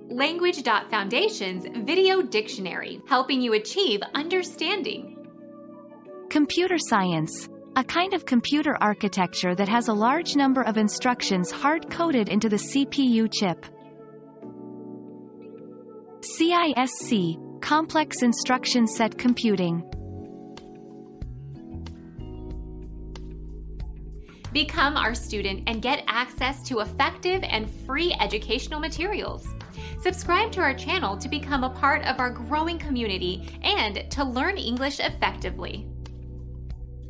Language.Foundation's Video Dictionary, helping you achieve understanding. Computer science, a kind of computer architecture that has a large number of instructions hard-coded into the CPU chip. CISC, complex instruction set computing. Become our student and get access to effective and free educational materials. Subscribe to our channel to become a part of our growing community and to learn English effectively.